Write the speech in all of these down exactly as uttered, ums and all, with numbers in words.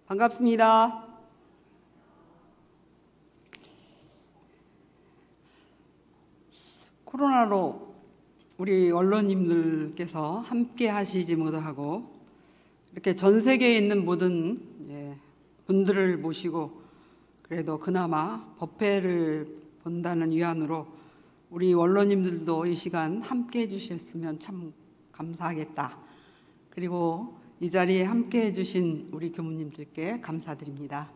반갑습니다. 코로나로 우리 언론님들께서 함께 하시지 못하고 이렇게 전 세계에 있는 모든 분들을 모시고 그래도 그나마 법회를 본다는 위안으로 우리 언론님들도 이 시간 함께 해주셨으면 참 감사하겠다. 그리고 이 자리에 함께 해주신 우리 교무님들께 감사드립니다.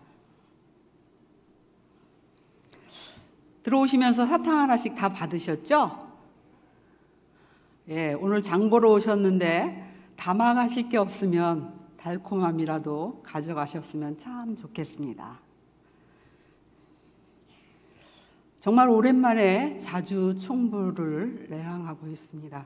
들어오시면서 사탕 하나씩 다 받으셨죠? 예, 오늘 장 보러 오셨는데 담아가실 게 없으면 달콤함이라도 가져가셨으면 참 좋겠습니다. 정말 오랜만에 자주 총부를 내항하고 있습니다.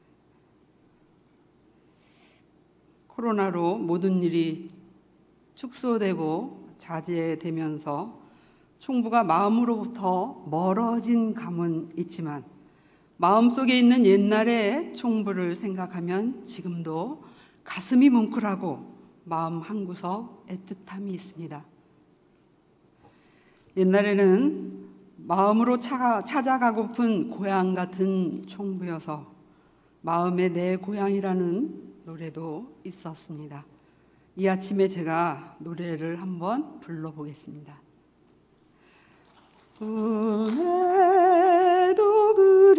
코로나로 모든 일이 축소되고 자제되면서 총부가 마음으로부터 멀어진 감은 있지만 마음속에 있는 옛날의 총부를 생각하면 지금도 가슴이 뭉클하고 마음 한구석 애틋함이 있습니다. 옛날에는 마음으로 찾아가고픈 고향 같은 총부여서 마음의 내 고향이라는 노래도 있었습니다. 이 아침에 제가 노래를 한번 불러보겠습니다. 꿈에도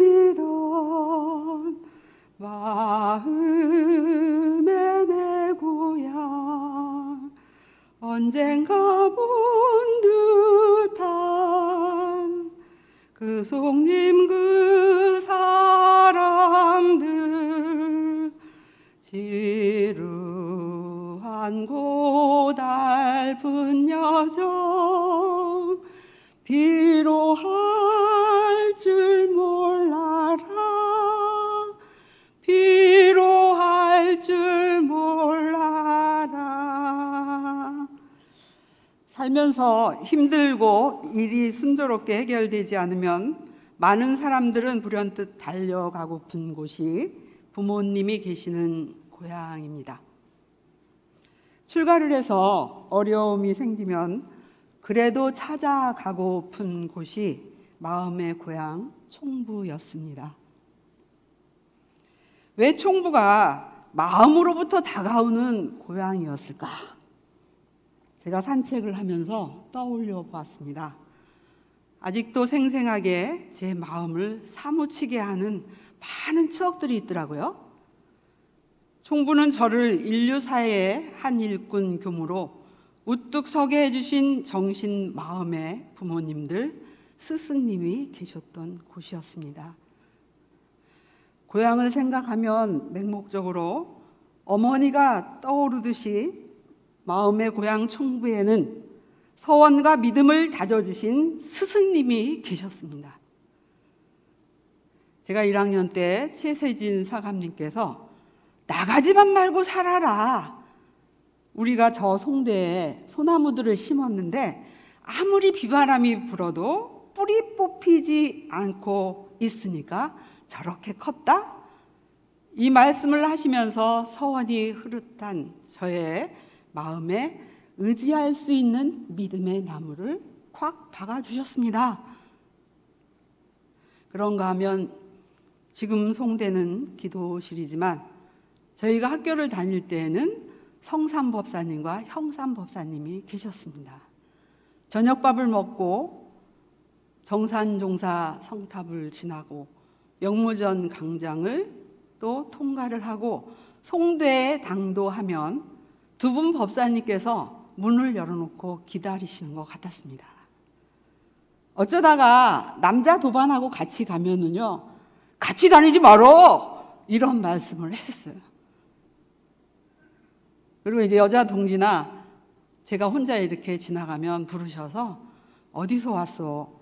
그리던 마음의 내 고향 언젠가 본 듯한 그 속님 그 사람들 지루한 고달픈 여정 비로할 줄 몰라라 비로할 줄 몰라라. 살면서 힘들고 일이 순조롭게 해결되지 않으면 많은 사람들은 불현듯 달려가고픈 곳이 부모님이 계시는 고향입니다. 출가를 해서 어려움이 생기면 그래도 찾아가고픈 곳이 마음의 고향 총부였습니다. 왜 총부가 마음으로부터 다가오는 고향이었을까? 제가 산책을 하면서 떠올려 보았습니다. 아직도 생생하게 제 마음을 사무치게 하는 많은 추억들이 있더라고요. 총부는 저를 인류사회의 한 일꾼 교무로 우뚝 서게 해주신 정신 마음의 부모님들, 스승님이 계셨던 곳이었습니다. 고향을 생각하면 맹목적으로 어머니가 떠오르듯이 마음의 고향 총부에는 서원과 믿음을 다져주신 스승님이 계셨습니다. 제가 일 학년 때 최세진 사감님께서 나가지만 말고 살아라. 우리가 저 송대에 소나무들을 심었는데 아무리 비바람이 불어도 뿌리 뽑히지 않고 있으니까 저렇게 컸다? 이 말씀을 하시면서 서원이 흐릿한 저의 마음에 의지할 수 있는 믿음의 나무를 콱 박아주셨습니다. 그런가 하면 지금 송대는 기도실이지만 저희가 학교를 다닐 때에는 성삼법사님과 형삼법사님이 계셨습니다. 저녁밥을 먹고 정산종사 성탑을 지나고 영무전 강장을 또 통과를 하고 송대에 당도하면 두 분 법사님께서 문을 열어놓고 기다리시는 것 같았습니다. 어쩌다가 남자 도반하고 같이 가면은요, 같이 다니지 말어! 이런 말씀을 했었어요. 그리고 이제 여자 동지나 제가 혼자 이렇게 지나가면 부르셔서 어디서 왔어?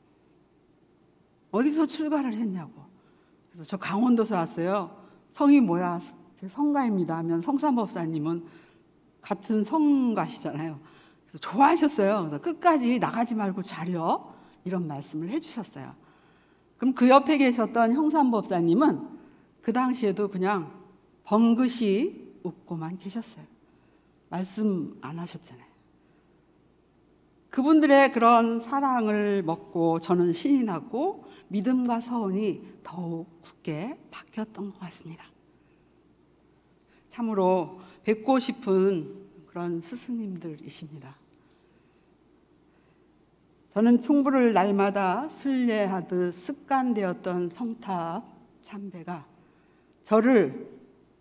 어디서 출가를 했냐고. 그래서 저 강원도에서 왔어요. 성이 뭐야? 제 성가입니다 하면 성삼법사님은 같은 성가시잖아요. 그래서 좋아하셨어요. 그래서 끝까지 나가지 말고 자려 이런 말씀을 해주셨어요. 그럼 그 옆에 계셨던 형삼법사님은 그 당시에도 그냥 번긋이 웃고만 계셨어요. 말씀 안 하셨잖아요. 그분들의 그런 사랑을 먹고 저는 신이 났고 믿음과 서원이 더욱 굳게 바뀌었던 것 같습니다. 참으로 뵙고 싶은 그런 스승님들이십니다. 저는 총부를 날마다 순례하듯 습관되었던 성탑 참배가 저를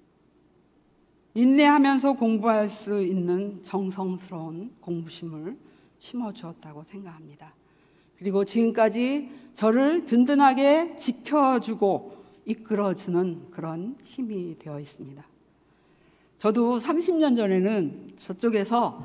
인내하면서 공부할 수 있는 정성스러운 공부심을 심어주었다고 생각합니다. 그리고 지금까지 저를 든든하게 지켜주고 이끌어주는 그런 힘이 되어 있습니다. 저도 삼십 년 전에는 저쪽에서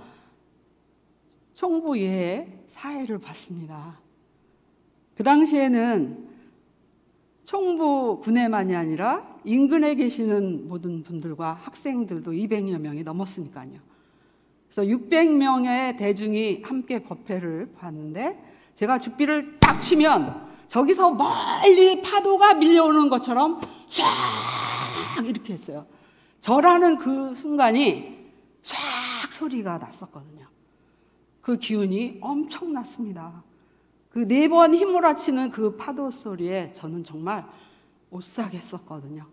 총부 예에 사회를 봤습니다. 그 당시에는 총부 군에만이 아니라 인근에 계시는 모든 분들과 학생들도 이백여 명이 넘었으니까요. 그래서 육백 명의 대중이 함께 법회를 봤는데 제가 죽비를 딱 치면 저기서 멀리 파도가 밀려오는 것처럼 쫙 이렇게 했어요. 저라는 그 순간이 쫙 소리가 났었거든요. 그 기운이 엄청났습니다. 그 네 번 휘몰아치는 그 파도 소리에 저는 정말 오싹했었거든요.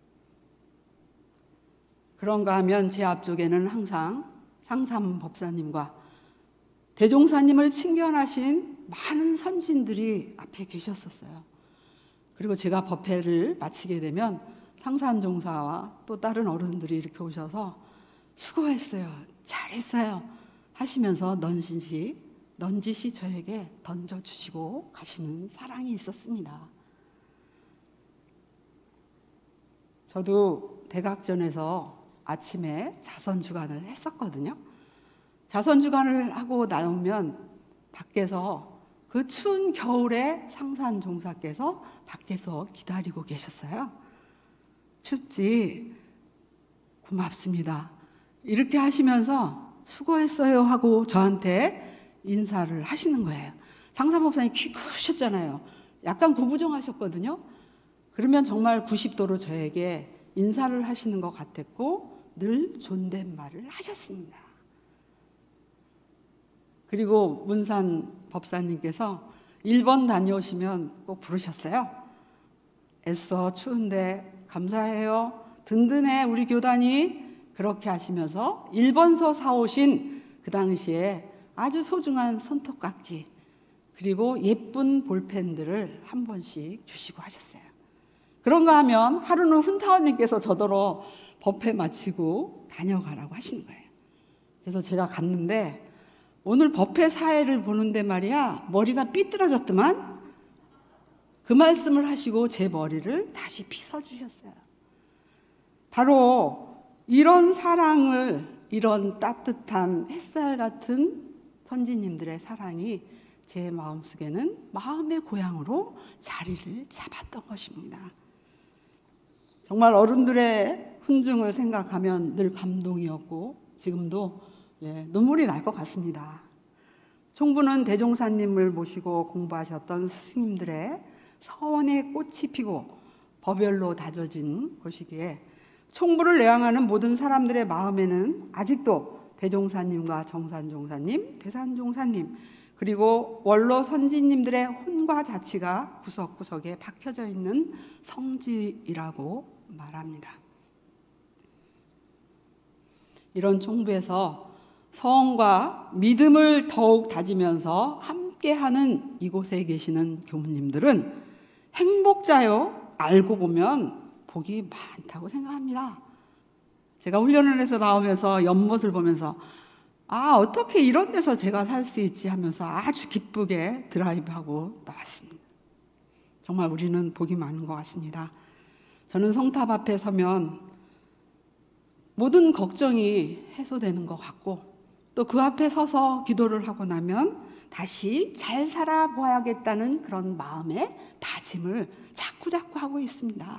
그런가 하면 제 앞쪽에는 항상 상삼 법사님과 대종사님을 친견하신 많은 선진들이 앞에 계셨었어요. 그리고 제가 법회를 마치게 되면 상산종사와 또 다른 어른들이 이렇게 오셔서 수고했어요, 잘했어요 하시면서 넌지시, 넌지시 저에게 던져주시고 가시는 사랑이 있었습니다. 저도 대각전에서 아침에 자선주간을 했었거든요. 자선주간을 하고 나오면 밖에서 그 추운 겨울에 상산종사께서 밖에서 기다리고 계셨어요. 춥지? 고맙습니다. 이렇게 하시면서 수고했어요 하고 저한테 인사를 하시는 거예요. 상사법사님 키 크셨잖아요. 약간 구부정하셨거든요. 그러면 정말 구십 도로 저에게 인사를 하시는 것 같았고 늘 존댓말을 하셨습니다. 그리고 문산 법사님께서 일 번 다녀오시면 꼭 부르셨어요. 애써 추운데 감사해요. 든든해 우리 교단이. 그렇게 하시면서 일 번서 사오신 그 당시에 아주 소중한 손톱깎이 그리고 예쁜 볼펜들을 한 번씩 주시고 하셨어요. 그런가 하면 하루는 훈타원님께서 저더러 법회 마치고 다녀가라고 하시는 거예요. 그래서 제가 갔는데 오늘 법회 사회를 보는데 말이야 머리가 삐뚤어졌더만 그 말씀을 하시고 제 머리를 다시 빗어주셨어요. 바로 이런 사랑을, 이런 따뜻한 햇살 같은 선지님들의 사랑이 제 마음속에는 마음의 고향으로 자리를 잡았던 것입니다. 정말 어른들의 훈증을 생각하면 늘 감동이었고 지금도 예, 눈물이 날 것 같습니다. 총부는 대종사님을 모시고 공부하셨던 스님들의 서원의 꽃이 피고 법열로 다져진 곳이기에 총부를 내항하는 모든 사람들의 마음에는 아직도 대종사님과 정산종사님, 대산종사님 그리고 원로 선지님들의 혼과 자치가 구석구석에 박혀져 있는 성지이라고 말합니다. 이런 총부에서 서원과 믿음을 더욱 다지면서 함께하는 이곳에 계시는 교무님들은 행복자요. 알고 보면 복이 많다고 생각합니다. 제가 훈련을 해서 나오면서 연못을 보면서 아 어떻게 이런 데서 제가 살 수 있지 하면서 아주 기쁘게 드라이브하고 나왔습니다. 정말 우리는 복이 많은 것 같습니다. 저는 성탑 앞에 서면 모든 걱정이 해소되는 것 같고 또 그 앞에 서서 기도를 하고 나면 다시 잘 살아보아야겠다는 그런 마음의 다짐을 자꾸자꾸 하고 있습니다.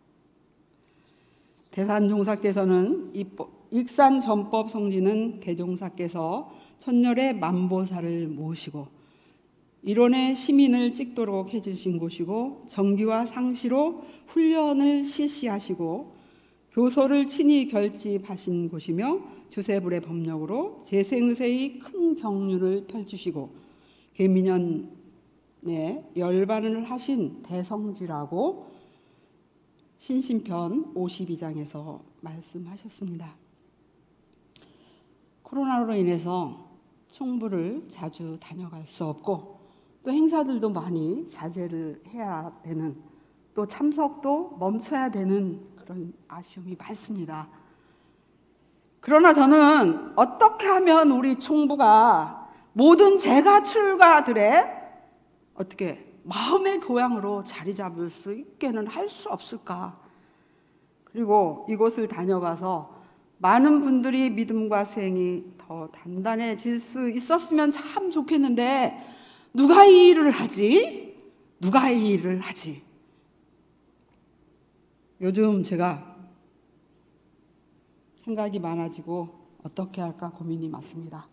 대산종사께서는 익산 전법 성지는 대종사께서 천년의 만보사를 모시고 이론의 시민을 찍도록 해주신 곳이고 정기와 상시로 훈련을 실시하시고 교서를 친히 결집하신 곳이며 주세불의 법력으로 제생세의 큰 경륜을 펼치시고 계민년에 열반을 하신 대성지라고 신신편 오십이 장에서 말씀하셨습니다. 코로나로 인해서 총부를 자주 다녀갈 수 없고 또 행사들도 많이 자제를 해야 되는, 또 참석도 멈춰야 되는 그런 아쉬움이 많습니다. 그러나 저는 어떻게 하면 우리 총부가 모든 재가출가들의 어떻게 마음의 교양으로 자리 잡을 수 있게는 할 수 없을까? 그리고 이곳을 다녀가서 많은 분들이 믿음과 수행이 더 단단해질 수 있었으면 참 좋겠는데 누가 이 일을 하지? 누가 이 일을 하지? 요즘 제가 생각이 많아지고 어떻게 할까 고민이 많습니다.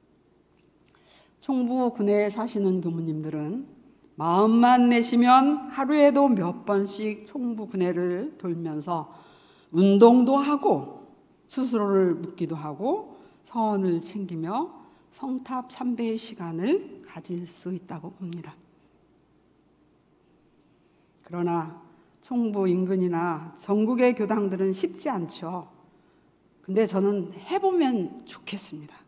총부 군내에 사시는 교무님들은 마음만 내시면 하루에도 몇 번씩 총부 군내를 돌면서 운동도 하고 스스로를 묻기도 하고 서원을 챙기며 성탑 참배의 시간을 가질 수 있다고 봅니다. 그러나 총부 인근이나 전국의 교당들은 쉽지 않죠. 근데 저는 해보면 좋겠습니다.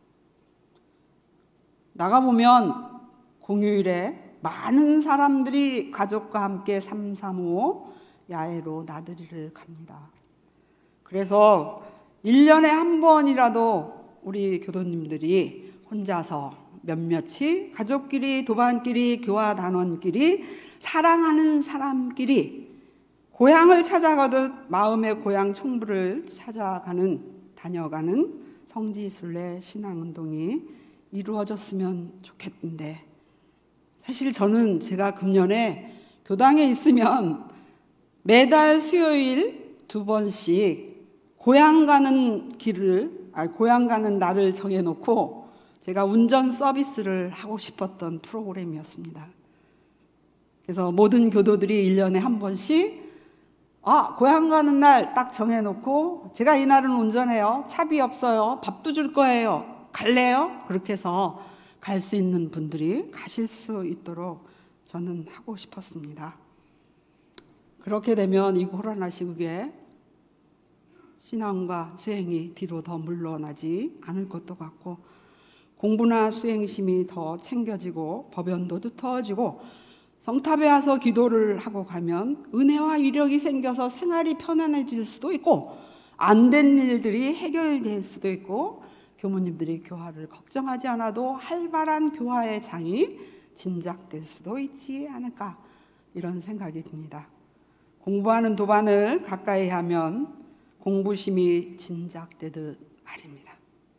나가보면 공휴일에 많은 사람들이 가족과 함께 삼삼오오 야외로 나들이를 갑니다. 그래서 일 년에 한 번이라도 우리 교도님들이 혼자서 몇몇이 가족끼리, 도반끼리, 교화 단원끼리, 사랑하는 사람끼리 고향을 찾아가듯 마음의 고향 총부를 찾아가는, 다녀가는 성지순례 신앙운동이 이루어졌으면 좋겠는데, 사실 저는 제가 금년에 교당에 있으면 매달 수요일 두 번씩 고향 가는 길을, 아니 고향 가는 날을 정해놓고 제가 운전 서비스를 하고 싶었던 프로그램이었습니다. 그래서 모든 교도들이 일 년에 한 번씩 아, 고향 가는 날 딱 정해놓고 제가 이 날은 운전해요. 차비 없어요. 밥도 줄 거예요. 갈래요? 그렇게 해서 갈 수 있는 분들이 가실 수 있도록 저는 하고 싶었습니다. 그렇게 되면 이 코로나 시국에 신앙과 수행이 뒤로 더 물러나지 않을 것도 같고 공부나 수행심이 더 챙겨지고 법연도 두터워지고 성탑에 와서 기도를 하고 가면 은혜와 위력이 생겨서 생활이 편안해질 수도 있고 안 된 일들이 해결될 수도 있고 교무님들이 교화를 걱정하지 않아도 활발한 교화의 장이 진작될 수도 있지 않을까, 이런 생각이 듭니다. 공부하는 도반을 가까이 하면 공부심이 진작되듯 말입니다.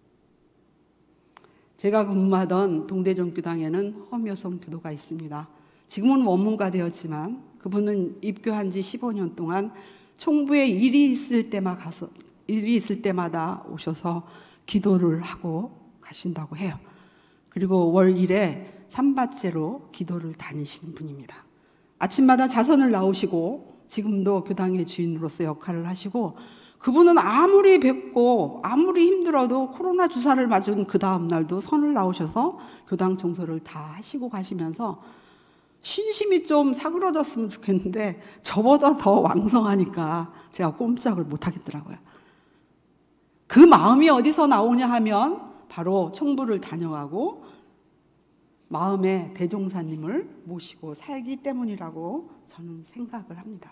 제가 근무하던 동대전교당에는 허묘성 교도가 있습니다. 지금은 원무가 되었지만 그분은 입교한 지 십오 년 동안 총부에 일이 있을 때마다 가서 일이 있을 때마다 오셔서 기도를 하고 가신다고 해요. 그리고 월 일 회 삼바째로 기도를 다니시는 분입니다. 아침마다 자선을 나오시고 지금도 교당의 주인으로서 역할을 하시고, 그분은 아무리 뵙고 아무리 힘들어도 코로나 주사를 맞은 그 다음 날도 선을 나오셔서 교당 청소를 다 하시고 가시면서 신심이 좀 사그러졌으면 좋겠는데 저보다 더 왕성하니까 제가 꼼짝을 못 하겠더라고요. 그 마음이 어디서 나오냐 하면 바로 총부를 다녀가고 마음의 대종사님을 모시고 살기 때문이라고 저는 생각을 합니다.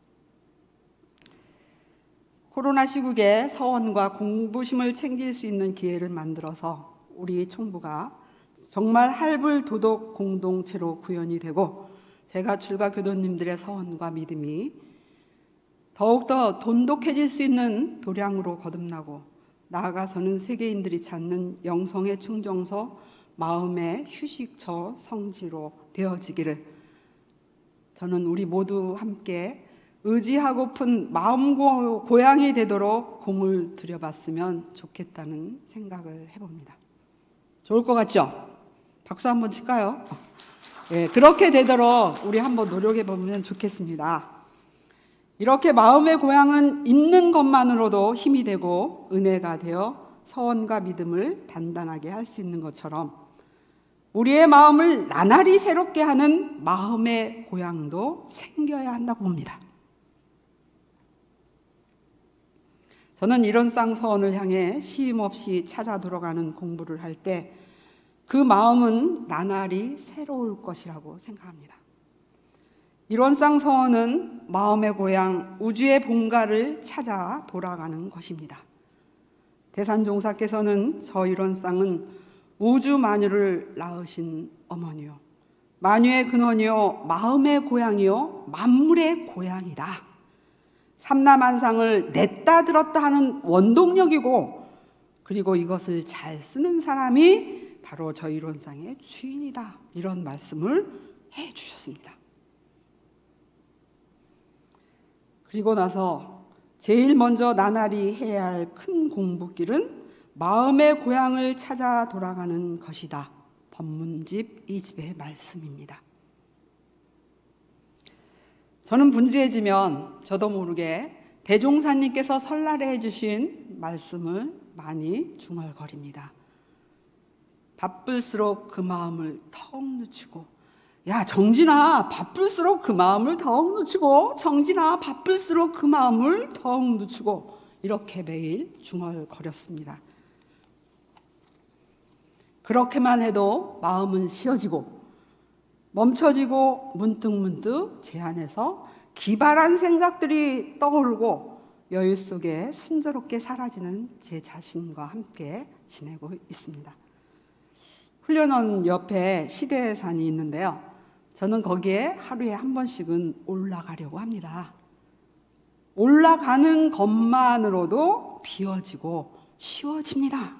코로나 시국에 서원과 공부심을 챙길 수 있는 기회를 만들어서 우리 총부가 정말 할불 도덕 공동체로 구현이 되고 제가 출가 교도님들의 서원과 믿음이 더욱더 돈독해질 수 있는 도량으로 거듭나고 나아가서는 세계인들이 찾는 영성의 충정소, 마음의 휴식처 성지로 되어지기를 저는 우리 모두 함께 의지하고픈 마음 고향이 되도록 공을 들여봤으면 좋겠다는 생각을 해봅니다. 좋을 것 같죠? 박수 한번 칠까요? 네, 그렇게 되도록 우리 한번 노력해 보면 좋겠습니다. 이렇게 마음의 고향은 있는 것만으로도 힘이 되고 은혜가 되어 서원과 믿음을 단단하게 할 수 있는 것처럼 우리의 마음을 나날이 새롭게 하는 마음의 고향도 챙겨야 한다고 봅니다. 저는 이런 쌍서원을 향해 쉼없이 찾아 들어가는 공부를 할 때 그 마음은 나날이 새로울 것이라고 생각합니다. 이런 쌍서원은 마음의 고향, 우주의 본가를 찾아 돌아가는 것입니다. 대산종사께서는 저 이런 쌍은 우주 만유를 낳으신 어머니요, 만유의 근원이요, 마음의 고향이요, 만물의 고향이다. 삼라만상을 냈다 들었다 하는 원동력이고, 그리고 이것을 잘 쓰는 사람이 바로 저 이론상의 주인이다. 이런 말씀을 해 주셨습니다. 그리고 나서 제일 먼저 나날이 해야 할 큰 공부길은 마음의 고향을 찾아 돌아가는 것이다. 법문집 이 집의 말씀입니다. 저는 분주해지면 저도 모르게 대종사님께서 설날에 해주신 말씀을 많이 중얼거립니다. 바쁠수록 그 마음을 턱 늦추고, 야 정진아 바쁠수록 그 마음을 더욱 늦추고, 정진아 바쁠수록 그 마음을 더욱 늦추고, 이렇게 매일 중얼거렸습니다. 그렇게만 해도 마음은 쉬어지고 멈춰지고 문득문득 제 안에서 기발한 생각들이 떠오르고 여유 속에 순조롭게 사라지는 제 자신과 함께 지내고 있습니다. 훈련원 옆에 시대산이 있는데요, 저는 거기에 하루에 한 번씩은 올라가려고 합니다. 올라가는 것만으로도 비워지고 쉬워집니다.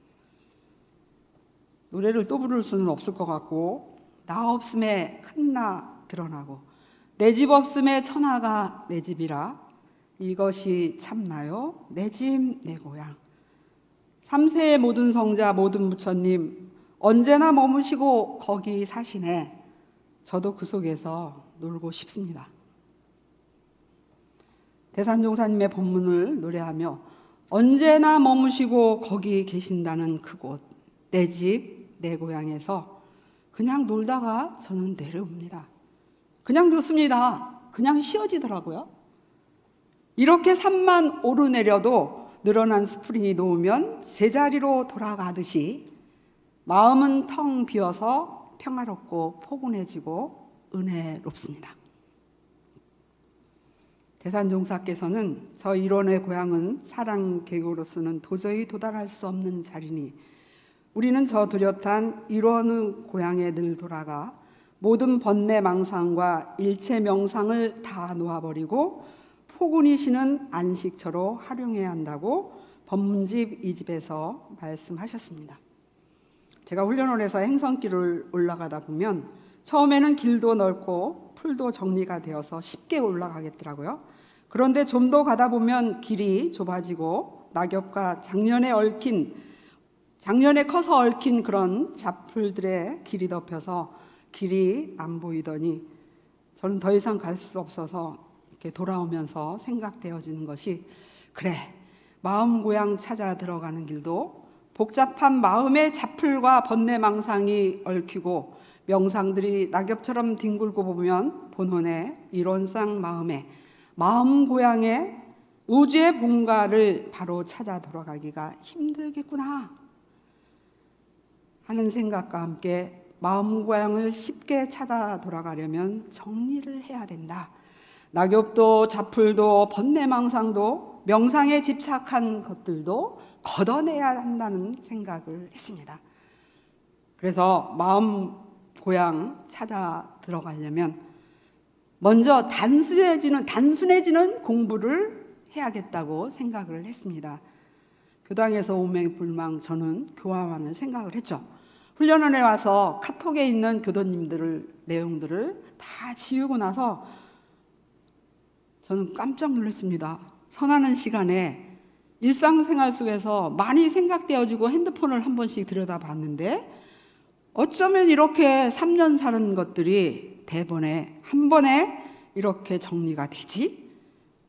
노래를 또 부를 수는 없을 것 같고, 나 없음에 큰 나 드러나고 내 집 없음에 천하가 내 집이라 이것이 참나요 내 집 내 고향. 삼세의 모든 성자 모든 부처님 언제나 머무시고 거기 사시네. 저도 그 속에서 놀고 싶습니다. 대산종사님의 법문을 노래하며 언제나 머무시고 거기 계신다는 그곳, 내 집, 내 고향에서 그냥 놀다가 저는 내려옵니다. 그냥 좋습니다. 그냥 쉬어지더라고요. 이렇게 산만 오르내려도 늘어난 스프링이 놓으면 제자리로 돌아가듯이 마음은 텅 비어서 평화롭고 포근해지고 은혜롭습니다. 대산종사께서는 저 일원의 고향은 사랑계곡으로서는 도저히 도달할 수 없는 자리니 우리는 저 뚜렷한 일원의 고향에 늘 돌아가 모든 번뇌 망상과 일체 명상을 다 놓아버리고 포근히 쉬는 안식처로 활용해야 한다고 법문집 이 집에서 말씀하셨습니다. 제가 훈련원에서 행성길을 올라가다 보면 처음에는 길도 넓고 풀도 정리가 되어서 쉽게 올라가겠더라고요. 그런데 좀 더 가다 보면 길이 좁아지고 낙엽과 작년에 얽힌 작년에 커서 얽힌 그런 잡풀들의 길이 덮여서 길이 안 보이더니 저는 더 이상 갈 수 없어서 이렇게 돌아오면서 생각되어지는 것이, 그래, 마음 고향 찾아 들어가는 길도 복잡한 마음의 잡풀과 번뇌망상이 얽히고 명상들이 낙엽처럼 뒹굴고 보면 본혼의 이론상 마음에 마음 고향의 우주의 본가를 바로 찾아 돌아가기가 힘들겠구나 하는 생각과 함께 마음 고향을 쉽게 찾아 돌아가려면 정리를 해야 된다. 낙엽도 잡풀도 번뇌망상도 명상에 집착한 것들도 걷어내야 한다는 생각을 했습니다. 그래서 마음 고향 찾아 들어가려면 먼저 단순해지는, 단순해지는 공부를 해야겠다고 생각을 했습니다. 교당에서 오매불망 저는 교화만을 생각을 했죠. 훈련원에 와서 카톡에 있는 교도님들을 내용들을 다 지우고 나서 저는 깜짝 놀랐습니다. 선하는 시간에 일상생활 속에서 많이 생각되어지고 핸드폰을 한 번씩 들여다봤는데 어쩌면 이렇게 삼 년 사는 것들이 대번에 한 번에 이렇게 정리가 되지?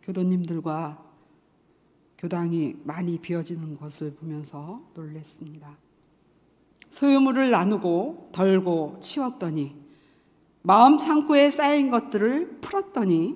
교도님들과 교당이 많이 비어지는 것을 보면서 놀랐습니다. 소유물을 나누고 덜고 치웠더니 마음 창고에 쌓인 것들을 풀었더니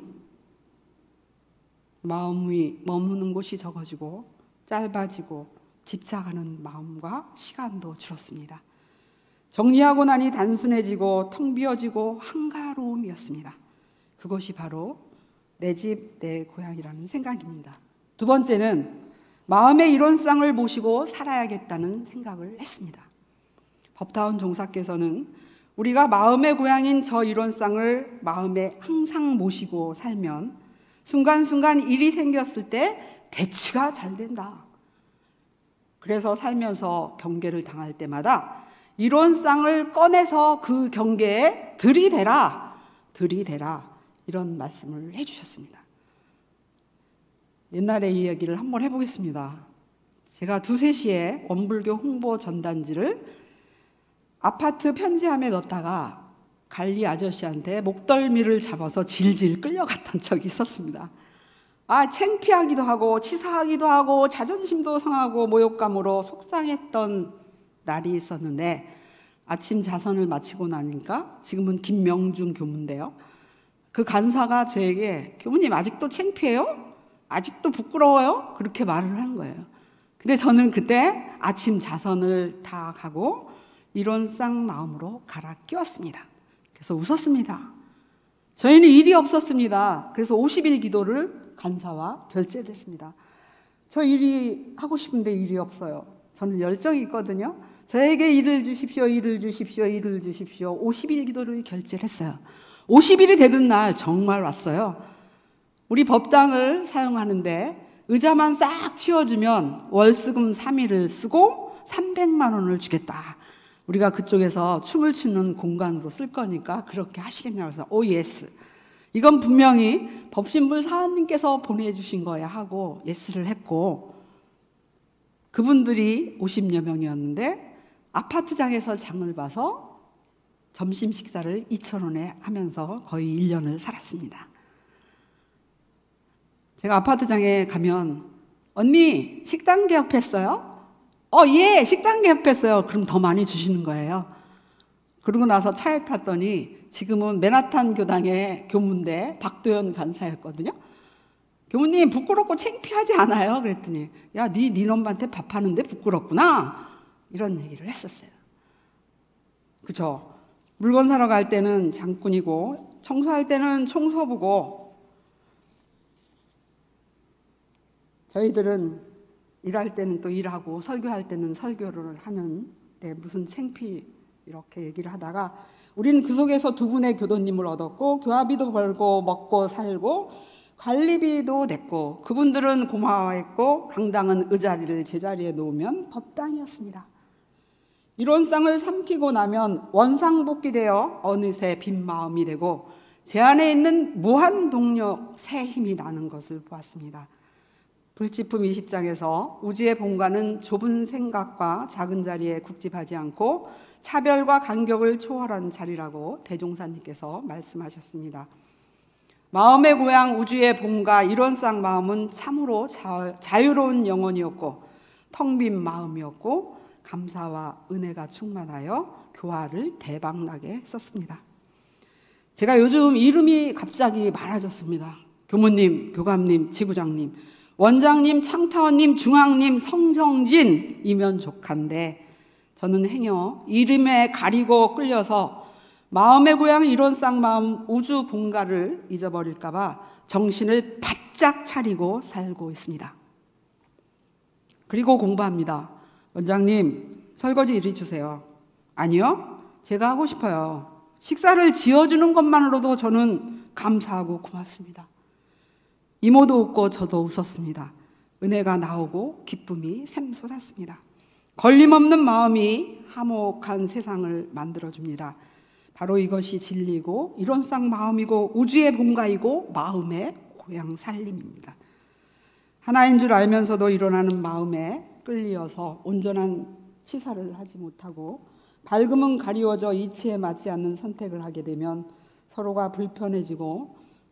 마음이 머무는 곳이 적어지고 짧아지고 집착하는 마음과 시간도 줄었습니다. 정리하고 나니 단순해지고 텅 비어지고 한가로움이었습니다. 그것이 바로 내 집, 내 고향이라는 생각입니다. 두 번째는 마음의 이론상을 모시고 살아야겠다는 생각을 했습니다. 법타운 종사께서는 우리가 마음의 고향인 저 이론상을 마음에 항상 모시고 살면 순간순간 일이 생겼을 때 대치가 잘 된다. 그래서 살면서 경계를 당할 때마다 이론상을 꺼내서 그 경계에 들이대라, 들이대라 이런 말씀을 해주셨습니다. 옛날의 이야기를 한번 해보겠습니다. 제가 두세 시에 원불교 홍보 전단지를 아파트 편지함에 넣었다가 관리 아저씨한테 목덜미를 잡아서 질질 끌려갔던 적이 있었습니다. 아, 창피하기도 하고 치사하기도 하고 자존심도 상하고 모욕감으로 속상했던 날이 있었는데 아침 자선을 마치고 나니까 지금은 김명중 교무인데요. 그 간사가 저에게 교무님 아직도 창피해요? 아직도 부끄러워요? 그렇게 말을 하는 거예요. 근데 저는 그때 아침 자선을 다 하고 이론상 마음으로 갈아 끼웠습니다. 그래서 웃었습니다. 저희는 일이 없었습니다. 그래서 오십 일 기도를 간사와 결제를 했습니다. 저 일이 하고 싶은데 일이 없어요. 저는 열정이 있거든요. 저에게 일을 주십시오, 일을 주십시오, 일을 주십시오. 오십 일 기도를 결제를 했어요. 오십 일이 되는 날 정말 왔어요. 우리 법당을 사용하는데 의자만 싹 치워주면 월수금 삼 일을 쓰고 삼백만 원을 주겠다. 우리가 그쪽에서 춤을 추는 공간으로 쓸 거니까 그렇게 하시겠냐고 해서 오 예스. 이건 분명히 법신불 사원님께서 보내주신 거야 하고 예스를 했고 그분들이 오십여 명이었는데 아파트장에서 장을 봐서 점심 식사를 이천 원에 하면서 거의 일 년을 살았습니다. 제가 아파트장에 가면 언니 식당 개업했어요? 어, 예, 식당 개업했어요. 그럼 더 많이 주시는 거예요. 그러고 나서 차에 탔더니 지금은 맨하탄 교당의 교무인데 박도연 간사였거든요. 교무님 부끄럽고 창피하지 않아요? 그랬더니 야, 네 니놈한테 밥하는데 부끄럽구나. 이런 얘기를 했었어요. 그죠? 물건 사러 갈 때는 장꾼이고 청소할 때는 청소부고 저희들은 일할 때는 또 일하고 설교할 때는 설교를 하는데 무슨 창피 이렇게 얘기를 하다가 우리는 그 속에서 두 분의 교도님을 얻었고 교화비도 벌고 먹고 살고 관리비도 냈고 그분들은 고마워했고 강당은 의자리를 제자리에 놓으면 법당이었습니다. 이론상을 삼키고 나면 원상복귀되어 어느새 빈 마음이 되고 제 안에 있는 무한 동력 새 힘이 나는 것을 보았습니다. 불지품 이십 장에서 우주의 본관은 좁은 생각과 작은 자리에 국집하지 않고 차별과 간격을 초월한 자리라고 대종사님께서 말씀하셨습니다. 마음의 고향 우주의 본가 이론상 마음은 참으로 자, 자유로운 영혼이었고 텅 빈 마음이었고 감사와 은혜가 충만하여 교화를 대박나게 했었습니다. 제가 요즘 이름이 갑자기 많아졌습니다. 교무님, 교감님, 지구장님, 원장님, 창타원님, 중앙님, 성정진이면 족한데 저는 행여 이름에 가리고 끌려서 마음의 고향 이론상 마음 우주 본가를 잊어버릴까 봐 정신을 바짝 차리고 살고 있습니다. 그리고 공부합니다. 원장님, 설거지 이리 주세요. 아니요, 제가 하고 싶어요. 식사를 지어주는 것만으로도 저는 감사하고 고맙습니다. 이모도 웃고 저도 웃었습니다. 은혜가 나오고 기쁨이 샘솟았습니다. 걸림없는 마음이 화목한 세상을 만들어줍니다. 바로 이것이 진리고 이론상 마음이고 우주의 본가이고 마음의 고향 살림입니다. 하나인 줄 알면서도 일어나는 마음에 끌리어서 온전한 치사를 하지 못하고 밝음은 가리워져 이치에 맞지 않는 선택을 하게 되면 서로가 불편해지고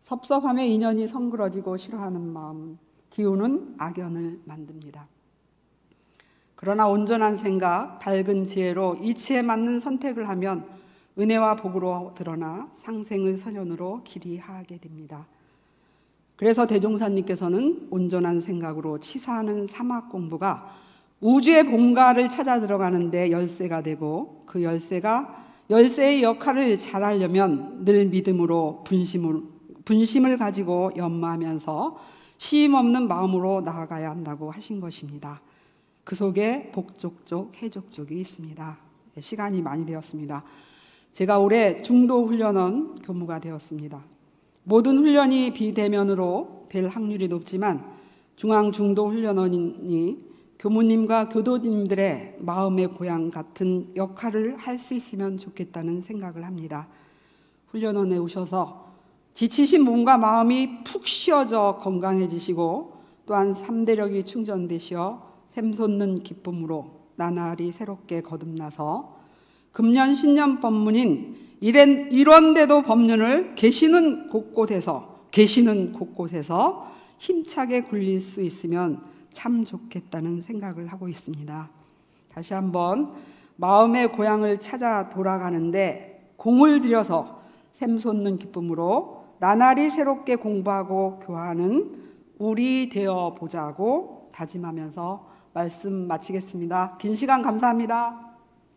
섭섭함에 인연이 성그러지고 싫어하는 마음, 기우는 악연을 만듭니다. 그러나 온전한 생각, 밝은 지혜로 이치에 맞는 선택을 하면 은혜와 복으로 드러나 상생의 선연으로 길이 하게 됩니다. 그래서 대종사님께서는 온전한 생각으로 치사하는 사막 공부가 우주의 본가를 찾아 들어가는데 열쇠가 되고, 그 열쇠가 열쇠의 역할을 잘하려면 늘 믿음으로 분심을, 분심을 가지고 연마하면서 시임 없는 마음으로 나아가야 한다고 하신 것입니다. 그 속에 복족족, 해족족이 있습니다. 시간이 많이 되었습니다. 제가 올해 중도 훈련원 교무가 되었습니다. 모든 훈련이 비대면으로 될 확률이 높지만 중앙 중도 훈련원이 교무님과 교도님들의 마음의 고향 같은 역할을 할 수 있으면 좋겠다는 생각을 합니다. 훈련원에 오셔서 지치신 몸과 마음이 푹 쉬어져 건강해지시고, 또한 삼대력이 충전되시어 샘솟는 기쁨으로 나날이 새롭게 거듭나서 금년 신년 법문인 이런데도 법륜을 계시는 곳곳에서 계시는 곳곳에서 힘차게 굴릴 수 있으면 참 좋겠다는 생각을 하고 있습니다. 다시 한번 마음의 고향을 찾아 돌아가는데 공을 들여서 샘솟는 기쁨으로 나날이 새롭게 공부하고 교화하는 우리 되어 보자고 다짐하면서 말씀 마치겠습니다. 긴 시간 감사합니다.